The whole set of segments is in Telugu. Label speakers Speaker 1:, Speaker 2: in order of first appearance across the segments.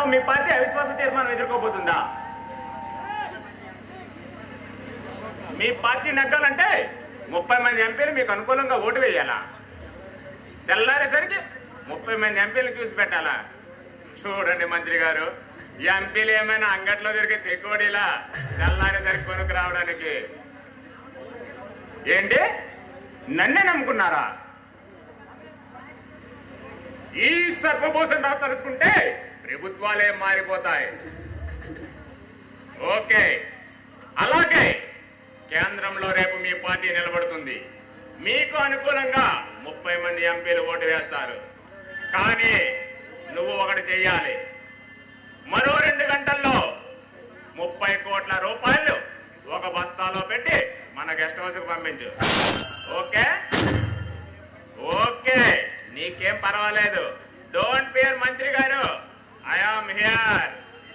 Speaker 1: మీ పార్టీ అవిశ్వాస తీర్మానం ఎదుర్కోబోతుందా? మీ పార్టీ నగ్గాలంటే 30 మంది ఎంపీలు మీకు అనుకూలంగా ఓటు వేయాలా? తెల్లారేసరికి 30 మంది ఎంపీలు చూసి పెట్టాలా? చూడండి మంత్రి గారు, ఎంపీలు ఏమైనా అంగట్లో దొరికే చెకోడీలా తెల్లారేసరికి కొనుక్కు రావడానికి? ఏంటి, నన్నే నమ్ముకున్నారా? ఈ సర్వభూషణ్ రావు తలుసుకుంటే ప్రభుత్వాలే మారిపోతాయి. ఓకే, అలాగే కేంద్రంలో రేపు మీ పార్టీ నిలబడుతుంది. మీకు అనుకూలంగా 30 మంది ఎంపీలు ఓటు వేస్తారు. కానీ నువ్వు ఒకటి చెయ్యాలి. మరో 2 గంటల్లో 30 కోట్ల రూపాయలు ఒక బస్తాలో పెట్టి మన గెస్ట్ హౌస్కి పంపించు. ఓకే ఓకే, నీకేం పర్వాలేదు. డోంట్ ఫియర్ మంత్రి గారు, ఐ ఆమ్ హియర్.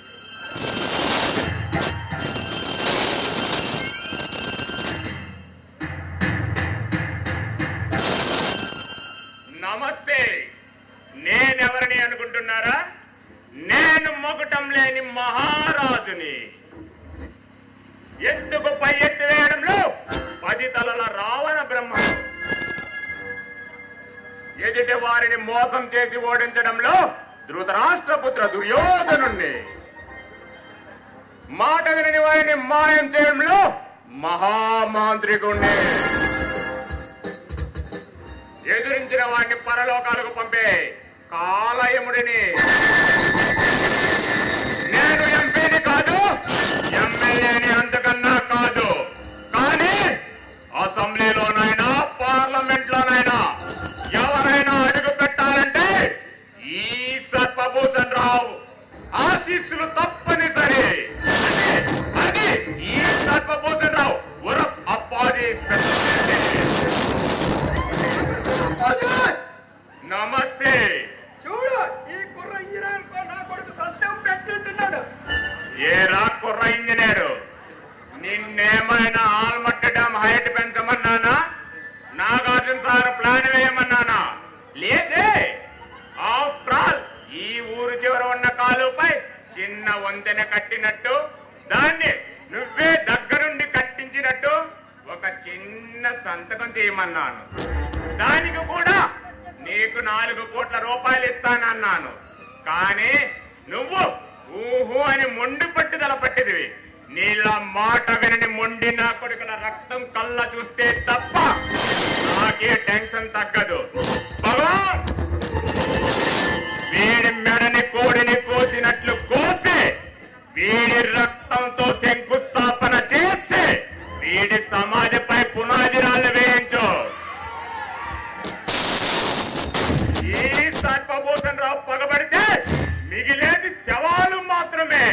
Speaker 1: నమస్తే. నేనెవరిని అనుకుంటున్నారా? నేను మొగటం లేని మహారాజుని. ఎత్తుకు పై ఎత్తు వేయడంలో 10 తలల రావణ బ్రహ్మ. ఎదుటి వారిని మోసం చేసి ఓడించడంలో ధృతరాష్ట్రపుత్ర దుర్యోధనుణ్ణి. మాట వినని వారిని మాయం చేయడంలో మహామాంత్రికుణ్ణి. ఎదురించిన వాడిని పరలోకాలకు పంపే కాలయముడిని. నేను ఎంపీని కాదు, ఎమ్మెల్యేని అంతకన్నా కాదు. కానీ అసెంబ్లీలోనైనా పార్లమెంట్లోనైనా ఎవరైనా అడుగు పెట్టాలంటే ఈ సర్వభూషణ్ రావు ఆశీస్సులు తప్పనిసరి. అది ఈ సర్వభూషణ్ రావు ఉరఫ్ అప్పాజీ. నమస్తే.
Speaker 2: చూడు, ఈ కుర్ర ఇంజనీర్ నా కొడుకు సత్యం పెట్టినట్టున్నాడు.
Speaker 1: ఏ రా కుర్ర ఇంజనీరు, నిన్నేమైనా ఆల్మట్టి డ్యామ్ హైట్ పెంచమన్నానా? నాగార్జున సార్ ప్లాన్ వేయమన్నానా? లేదే. ఆఫ్టర్ ఆల్ ఈ ఊరు చివర ఉన్న కాలువపై చిన్న వంతెన కట్టినట్టు, దాన్ని నువ్వే దగ్గరుండి కట్టించినట్టు ఒక చిన్న సంతకం చేయమన్నాను. దానికి కూడా నీకు 4 కోట్ల రూపాయలు ఇస్తానన్నాను. కానీ నువ్వు ఊహు అని మొండి పట్టుదల పట్టిదివి. నీళ్ళ మాట వినని మొండి నా కొడుకుల రక్తం కళ్ళ చూస్తే తప్ప నాకే టెన్షన్ తగ్గదు. భగవాన్, వీడి మెడని కోడిని కోసినట్లు కోసి వీడి రక్తంతో శంకుస్థాపన చేసి వీడి సమాధిపై పునాది రాళ్ళు వేయించు. ఈ సర్వభూషణ్ రావు పగబడితే మిగిలేది శవాలు మాత్రమే.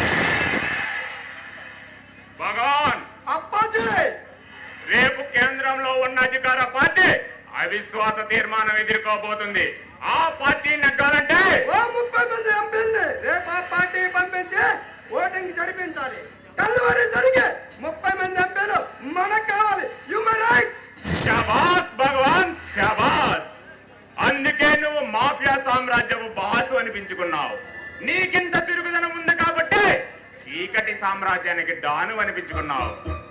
Speaker 1: భగవాన్,
Speaker 2: అప్పాజీ,
Speaker 1: రేపు కేంద్రంలో ఉన్న అధికార పార్టీ అవిశ్వాస తీర్మానం ఎదుర్కోబోతుంది. ఆ పార్టీ నెగ్గాలంటే
Speaker 2: 30 మంది ఎంపీల్ని రేపు ఆ పార్టీ పంపించి ఓటింగ్ జరిపించాలి. తెల్లవారేసరికి 30 మంది ఎంపీలు మనకు కావాలి. You my right.
Speaker 1: శబాస్ భగవాన్, శబాస్. అందుకే నువ్వు మాఫియా సామ్రాజ్యపు బాసు అనిపించుకున్నావు. నీకింత చురుకుదనం ఉంది కాబట్టి చీకటి సామ్రాజ్యానికి డాను అనిపించుకున్నావు.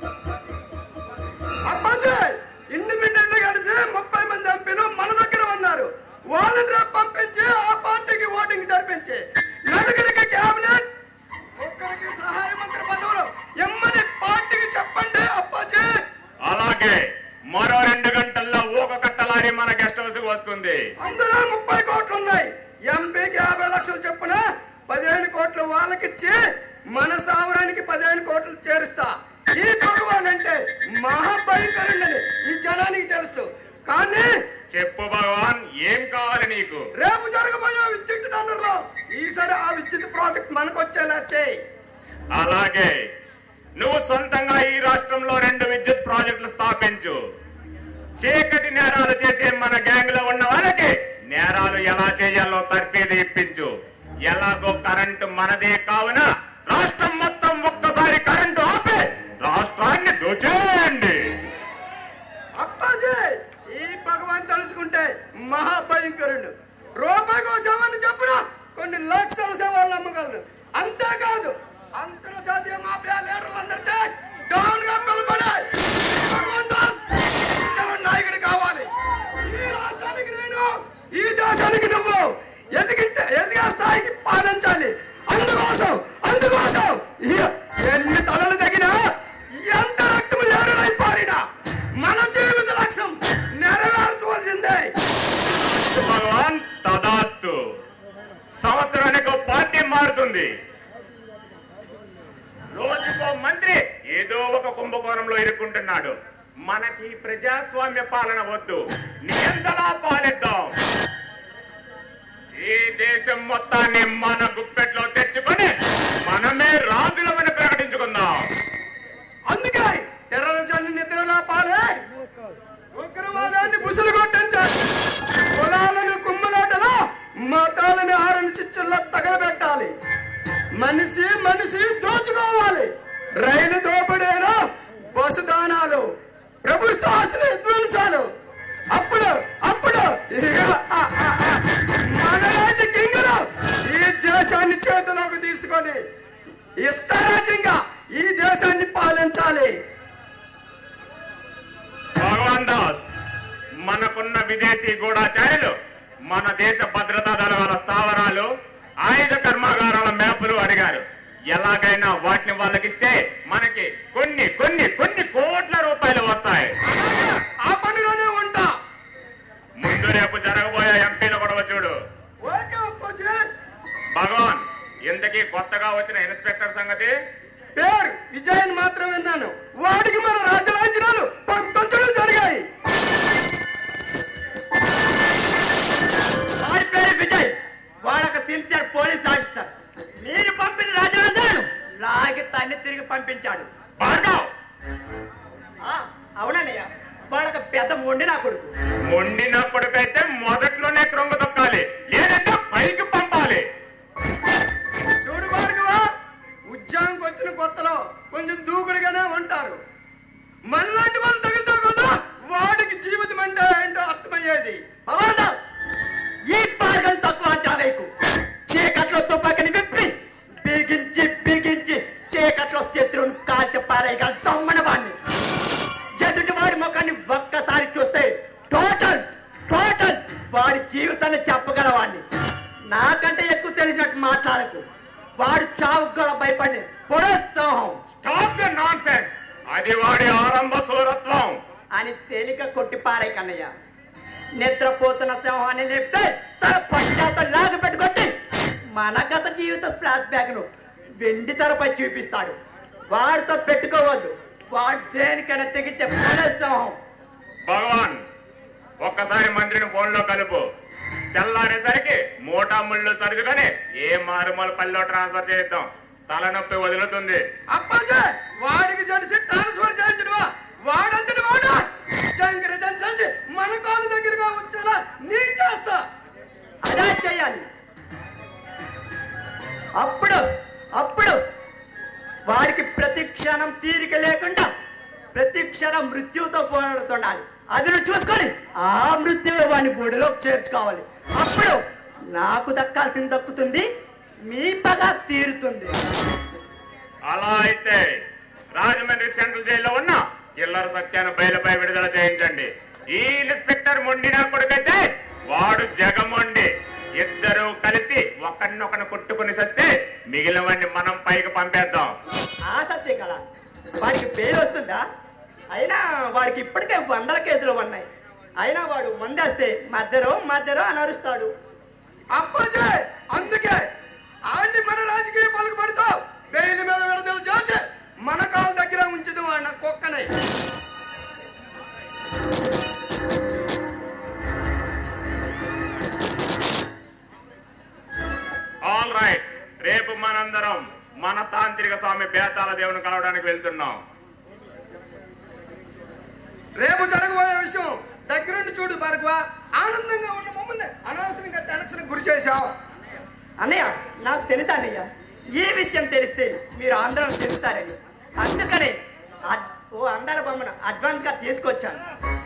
Speaker 2: అప్పాజీ, ఇండిపెండెంట్ కలిసి 30 మంది ఎంపీలు మన దగ్గర ఉన్నారు. వాళ్ళని రేపు పంపించి ఆ పార్టీకి ఓటింగ్ జరిపించి 4 క్యాబినెట్, 1 సహాయ మంత్రి పదవులు ఎమ్మని పార్టీకి చెప్పండి అప్పాజీ.
Speaker 1: అలాగే మరో 2 గంటల్లో ఊక కట్టలారి మన గెస్ట్ హౌస్ వస్తుంది.
Speaker 2: అందులో 30 కోట్లు ఉన్నాయి. ఎంపీకి 50 లక్షలు చొప్పున 15 కోట్లు వాళ్ళకిచ్చి మన స్థావరానికి 15 కోట్లు చేరుస్తా. ఈ భగవాన్ అంటే మహాభయంకరుడని ఈ జనానికి తెలుసు. కానీ
Speaker 1: చెప్పు భగవాన్, ఏం కావాలి నీకు?
Speaker 2: రేపు జరగబోయే విద్యుత్ టెండర్లో ఈసారి ఆ విద్యుత్ ప్రాజెక్ట్ మనకు వచ్చేలా చేయి.
Speaker 1: అలాగే నువ్వు సొంతంగా ఈ రాష్ట్రంలో 2 విద్యుత్ ప్రాజెక్టులు స్థాపించు. చీకటి నేరాలు చేసే మన గ్యాంగ్ లో ఉన్న వాళ్ళకి నేరాలు ఎలా చేయాలో తర్ఫీదు ఇప్పించు. ఎలాగో కరెంటు మనదే కావున రాష్ట్రం మొత్తం ఒక్కసారి కరెంటు ఆపి రాష్ట్రాన్ని దోచేయండి.
Speaker 2: అప్పాజీ, ఈ భగవాన్ తలుచుకుంటే మహాభయంకరుడు. రూపాయి కోసామని చెప్పిన కొన్ని లక్షల సేవలు నమ్మగలను. అంతేకాదు అంతర్జాతీయ మాఫియా లీడర్లందరితో డౌన్గా పిలుపడాయి. నాయకుడు కావాలి. ఈ రాష్ట్రానికి నేను, ఈ దేశానికి నువ్వు ఎదిగే స్థాయికి పాలించాలి. అందుకోసం ఎన్ని తలలు తగినా, ఎంత రక్తం ఏరులైపారినా మన జీవిత లక్ష్యం నెరవేర్చవలసిందే.
Speaker 1: భగవాన్ తదాస్తు. సంవత్సరానికి ఒక పార్టీ మారుతుంది, రోజుకో మంత్రి ఏదో ఒక కుంభకోణంలో ఇరుక్కుంటున్నాడు. మనకి ప్రజాస్వామ్య పాలన వద్దు, నియంతలా పాలిద్దాం. ఈ దేశం మొత్తాన్ని మన గుప్పెట్లో తెచ్చుకొని మనమే రాజులమని ప్రకటించుకుందాం.
Speaker 2: అందుకే టెర్రరిజాన్ని నిద్రలో పాలే, ఉగ్రవాదాన్ని బుసలు కొట్టించాలి, కులాలను కుమ్మలాటలో మతాలను ఆరని చిచ్చుల్లో తగలబెట్టాలి. మనిషి దోచుకోవాలి. రైలు దోపిడీలు, బస్సు దానాలు, ప్రభుత్వ ఆస్తుల విధ్వంసాలు. అప్పుడు మనలాంటి కింగులు ఈ దేశాన్ని చేతిలోకి తీసుకొని ఇష్టారాజ్యంగా ఈ దేశాన్ని పాలించాలి.
Speaker 1: భగవాన్ దాస్, మనకున్న విదేశీ గూఢాచార్యులు మన దేశ భద్రతా దళాల స్థావరాలు, ఆయుధ కర్మాగారాల మ్యాపులు అడిగారు. ఎలాగైనా వాటిని వాళ్ళకిస్తే మనకి కొన్ని కొన్ని కొన్ని కోట్ల రూపాయలు వస్తాయి.
Speaker 2: ఆ పనిలోనే ఉంటా.
Speaker 1: ముందు రేపు జరగబోయే ఎంపీలు గొడవ చూడు. భగవాన్, ఇంతకీ కొత్తగా వచ్చిన ఇన్స్పెక్టర్ సంగతి?
Speaker 2: పేరు విజయన్ మాత్రం విన్నాను. వాడికి మన రాజలాంఛనాలు పంపించడం జరిగాయి.
Speaker 3: వాడి పేరు విజయ్. వాడొక సిన్సియర్ పోలీస్ ఆఫీసర్. మీరు పంపిన రాజలాంఛనాలు లాగి తన్ని తిరిగి పంపించాడు.
Speaker 1: భార్గవ్,
Speaker 3: అవునన్నయ్య, వాడొక పెద్ద మొండి నా కొడుకు.
Speaker 1: మొండి నా కొడుకైతే మొదట్లోనే క్రొంగ తొక్కాలి, లేదంటే పైకి పంపాలి.
Speaker 2: చూడు భార్గవ, ఉద్యోగంకి వచ్చిన కొత్తలో కొంచెం దూకుడుగానే ఉంటారు. మనలాంటి వాళ్ళు తగిలితే కదా వాడికి జీవితం అంటే ఏంటో అర్థమయ్యేది.
Speaker 3: ఈ పార్గం తక్కువ చావేకు. చీకట్లో తుపాకిని విప్పి బిగించి చీకట్లో శత్రువుని కాల్చి పారేయగల దొమ్మన వాడిని. ఎదుటి వాడి ముఖాన్ని ఒక్కసారి చూస్తే టోటల్ వాడి జీవితాన్ని చెప్పగలవాడిని. నాకంటే ఎక్కువ తెలిసినట్టు మాట్లాడకు. వాడు చావుకు కూడా భయపడి పొడస్తాం.
Speaker 1: Stop the nonsense. అది వాడి ఆరంభ సూరత్వం
Speaker 3: అని తేలిక కొట్టి పారే కన్నయ్య. నిద్రపోతున్న సింహాన్ని లేపితే తన పశ్చాత్త లాగి పెట్టుకొట్టి మన గత జీవిత ఫ్లాష్ బ్యాక్ ను వెండి తెరపై చూపిస్తాడు. వాడితో పెట్టుకోవద్దు. వాడు దేనికైనా తెగించే సింహం.
Speaker 1: భగవాన్, ఒక్కసారి మంత్రిని ఫోన్ లో కలుపు. తెల్లారేసరికి మోటా ముళ్ళు సర్దుకొని ఏ మారుమూల పల్లెలో ట్రాన్స్ఫర్ చేద్దాం. తలనొప్పి వదులుతుంది.
Speaker 2: అప్పాజీ, వాడికి జడిసి ట్రాన్స్ఫర్ చేయించడమా? వాడంతటి వాడా శంకరజన్ చేసి మన కాలు దగ్గరగా వచ్చేలా నేను చేస్తా.
Speaker 3: అలా చేయాలి. అప్పుడు వాడికి ప్రతి క్షణం తీరిక లేకుండా ప్రతి క్షణం మృత్యువుతో పోరాడుతుండాలి. అది నువ్వు చూసుకొని ఆ మృత్యువే వాడిని బొడిలోకి చేర్చుకోవాలి. అప్పుడు నాకు దక్కాల్సింది దక్కుతుంది, మీ పగ తీరుతుంది.
Speaker 1: అలా అయితే రాజమండ్రి సెంట్రల్ జైల్లో ఉన్న కిల్లర్ సత్యాన్ని బయలుపై విడుదల చేయించండి. ఈ ఇన్స్పెక్టర్ మొండి నా కొడుకైతే వాడు జగమొండి. ఇద్దరు కలిసి ఒకరినొకరు కొట్టుకుని సస్తే మిగిలినవన్నీ మనం పైకి పంపేద్దాం.
Speaker 3: ఆ సత్యం కదా, వాడికి పేరు వస్తుందా? అయినా వాడికి ఇప్పటికే 100 కేసులు ఉన్నాయి. అయినా వాడు మందేస్తే మద్దరో అని అరుస్తాడు.
Speaker 2: అప్పాజీ, అందుకే ఆడిని మన రాజకీయ పలుకుబడితో బెయిల్ మీద విడుదల చేసి మన కాలు దగ్గర ఉంచదు అన్న కుక్కనై.
Speaker 1: ఆల్ రైట్, రేపు మనందరం మన తాంత్రిక స్వామి బేతాల దేవుని కలవడానికి వెళ్తున్నాం.
Speaker 2: రేపు జరగబోయే విషయం దగ్గరుండి చూడు భార్గవ. ఆనందంగా ఉన్న మమ్మల్ని అనవసరంగా టెన్షన్ గురి చేశావు.
Speaker 3: అన్నయ్య, నాకు తెలుసా అన్నయ్య, ఈ విషయం తెలిస్తే మీరు ఆందోళన చెందుతారని. అందుకనే ఓ అందాల బొమ్మను అడ్వాన్స్ గా తీసుకొచ్చాను.